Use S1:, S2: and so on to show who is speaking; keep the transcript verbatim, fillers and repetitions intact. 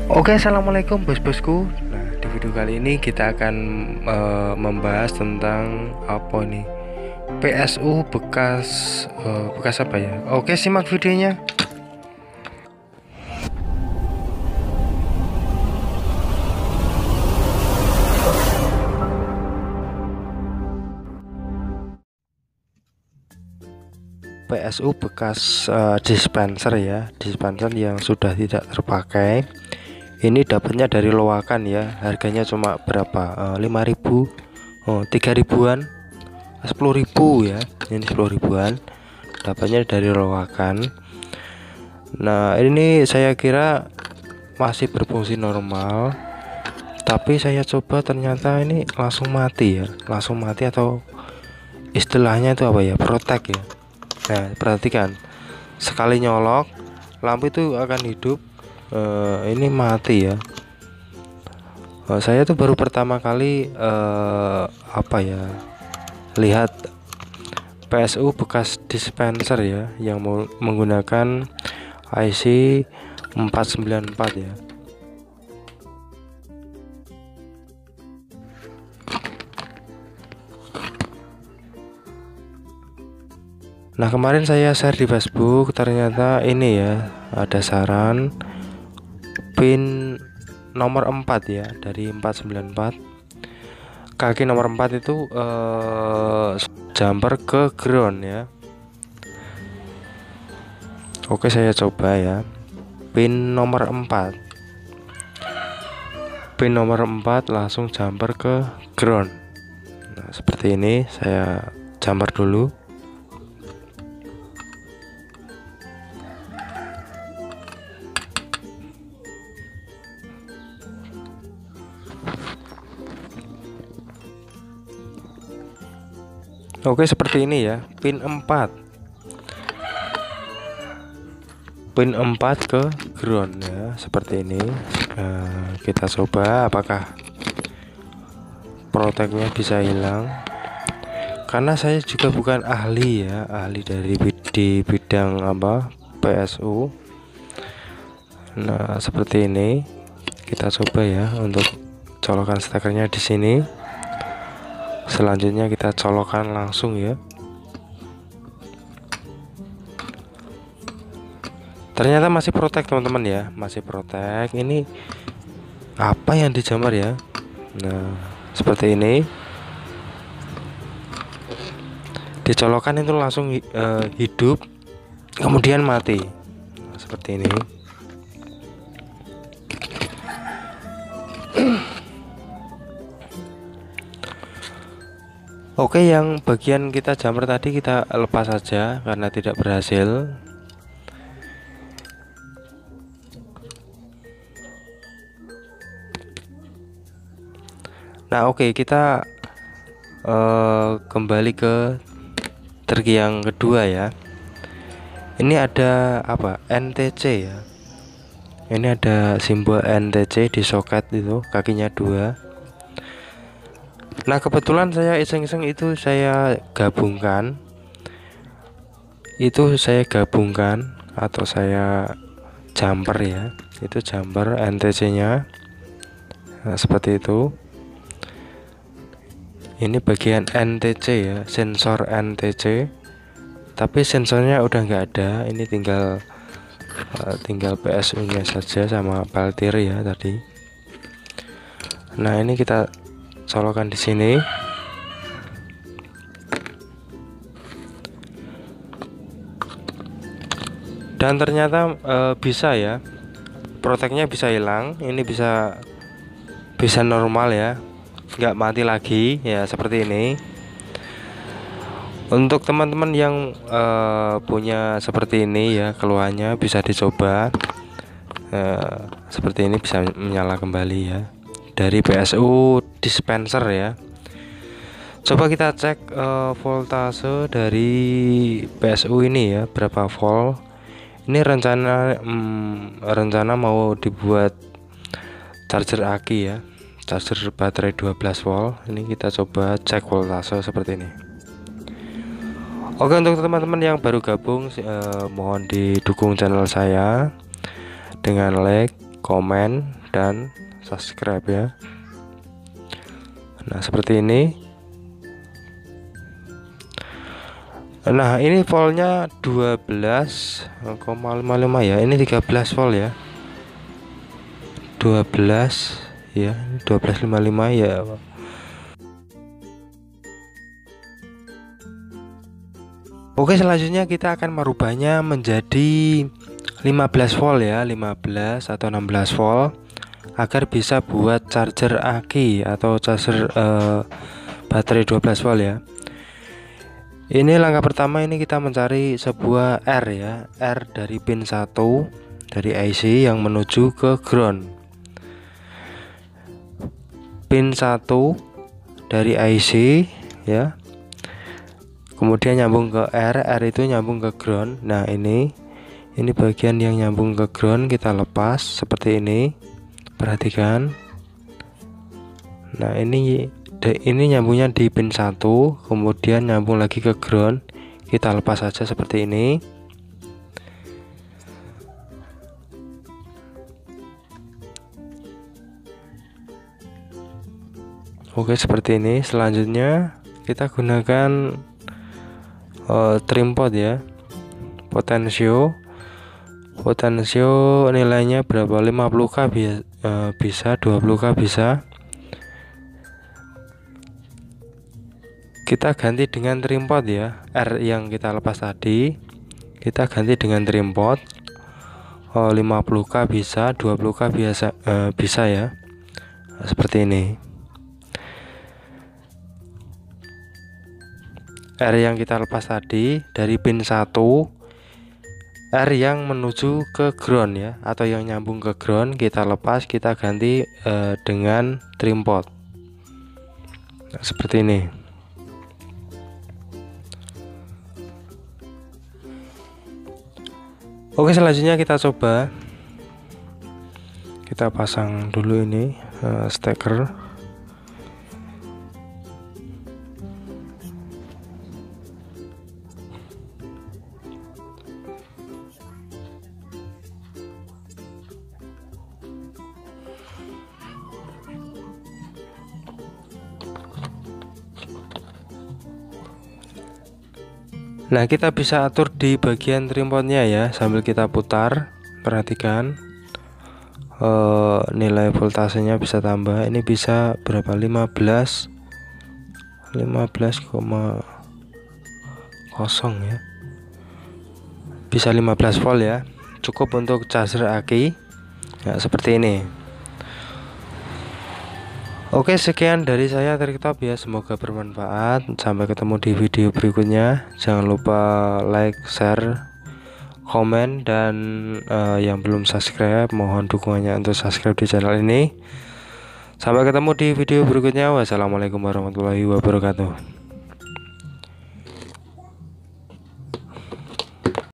S1: Oke, assalamualaikum bos-bosku. Nah, di video kali ini kita akan eh, membahas tentang apa nih? P S U bekas eh, bekas apa ya? Oke, simak videonya. P S U bekas eh, dispenser ya, dispenser yang sudah tidak terpakai. Ini dapatnya dari loakan ya, harganya cuma berapa? lima ribu, oh, tiga ribuan, sepuluh ribu ya. Ini sepuluh ribuan. Dapatnya dari loakan. Nah, ini saya kira masih berfungsi normal. Tapi saya coba ternyata ini langsung mati ya. Langsung mati atau istilahnya itu apa ya? Protek ya. Nah, perhatikan. Sekali nyolok, lampu itu akan hidup. Uh, ini mati ya. Uh, saya tuh baru pertama kali uh, apa ya lihat P S U bekas dispenser ya yang menggunakan I C empat sembilan empat ya. Nah, kemarin saya share di Facebook, ternyata ini ya ada saran pin nomor empat ya, dari empat sembilan empat. Kaki nomor empat itu eh, jumper ke ground ya. Oke, saya coba ya. Pin nomor empat. Pin nomor empat langsung jumper ke ground. Nah, seperti ini saya jumper dulu. Oke, seperti ini ya, pin empat. Pin empat ke ground ya, seperti ini. Nah, kita coba apakah proteknya bisa hilang. Karena saya juga bukan ahli ya, ahli dari di bidang apa P S U. Nah, seperti ini. Kita coba ya untuk colokan stekernya di sini. Selanjutnya kita colokan langsung ya. Ternyata masih protek teman-teman ya, masih protek. Ini apa yang dijamar ya? Nah, seperti ini. Dicolokan itu langsung uh, hidup, kemudian mati. Nah, seperti ini. Oke, yang bagian kita jumper tadi kita lepas saja karena tidak berhasil. Nah, oke, kita uh, kembali ke triki yang kedua ya. Ini ada apa? N T C ya. Ini ada simbol N T C di soket itu, kakinya dua. Nah, kebetulan saya iseng-iseng itu saya gabungkan. Itu saya gabungkan atau saya jumper ya. Itu jumper N T C-nya. Nah, seperti itu. Ini bagian N T C ya, sensor N T C. Tapi sensornya udah nggak ada. Ini tinggal uh, tinggal P S U-nya saja sama peltir ya tadi. Nah, ini kita colokan di sini. Dan ternyata e, bisa ya. Proteknya bisa hilang. Ini bisa bisa normal ya. Nggak mati lagi ya, seperti ini. Untuk teman-teman yang e, punya seperti ini ya, keluhannya bisa dicoba. E, seperti ini bisa menyala kembali ya. Dari P S U dispenser ya. Coba kita cek uh, voltase dari P S U ini ya, berapa volt. Ini rencana hmm, rencana mau dibuat charger aki ya, charger baterai dua belas volt. Ini kita coba cek voltase seperti ini. Oke, untuk teman-teman yang baru gabung uh, mohon didukung channel saya dengan like, komen, dan subscribe ya. Nah seperti ini. Nah ini voltnya dua belas koma lima lima ya, ini tiga belas volt ya, dua belas ya, dua belas koma lima lima ya. Oke, selanjutnya kita akan merubahnya menjadi lima belas volt ya, lima belas atau enam belas volt agar bisa buat charger aki atau charger eh, baterai dua belas volt ya. Ini langkah pertama, ini kita mencari sebuah R ya, R dari pin satu dari I C yang menuju ke ground. Pin satu dari I C ya. Kemudian nyambung ke R, R itu nyambung ke ground. Nah, ini ini bagian yang nyambung ke ground kita lepas seperti ini. Perhatikan. Nah, ini ini nyambungnya di pin satu, kemudian nyambung lagi ke ground. Kita lepas saja seperti ini. Oke, seperti ini. Selanjutnya kita gunakan uh, trimpot ya. Potensio. Potensio nilainya berapa? lima puluh k bi uh, bisa, dua puluh k bisa. Kita ganti dengan trimpot ya. R yang kita lepas tadi kita ganti dengan trimpot. Oh, lima puluh k bisa, dua puluh k biasa uh, bisa ya. Nah, seperti ini. R yang kita lepas tadi dari pin satu, R yang menuju ke ground ya, atau yang nyambung ke ground kita lepas, kita ganti uh, dengan trimpot. Nah, seperti ini. Oke, selanjutnya kita coba. Kita pasang dulu ini uh, steker. Nah, kita bisa atur di bagian trimpotnya ya, sambil kita putar. Perhatikan uh, nilai voltasenya bisa tambah. Ini bisa berapa? lima belas koma nol ya. Bisa lima belas volt ya. Cukup untuk charger aki. Ya, seperti ini. Oke, sekian dari saya Triktop ya, semoga bermanfaat. Sampai ketemu di video berikutnya. Jangan lupa like, share, komen, dan uh, yang belum subscribe mohon dukungannya untuk subscribe di channel ini. Sampai ketemu di video berikutnya. Wassalamualaikum warahmatullahi wabarakatuh.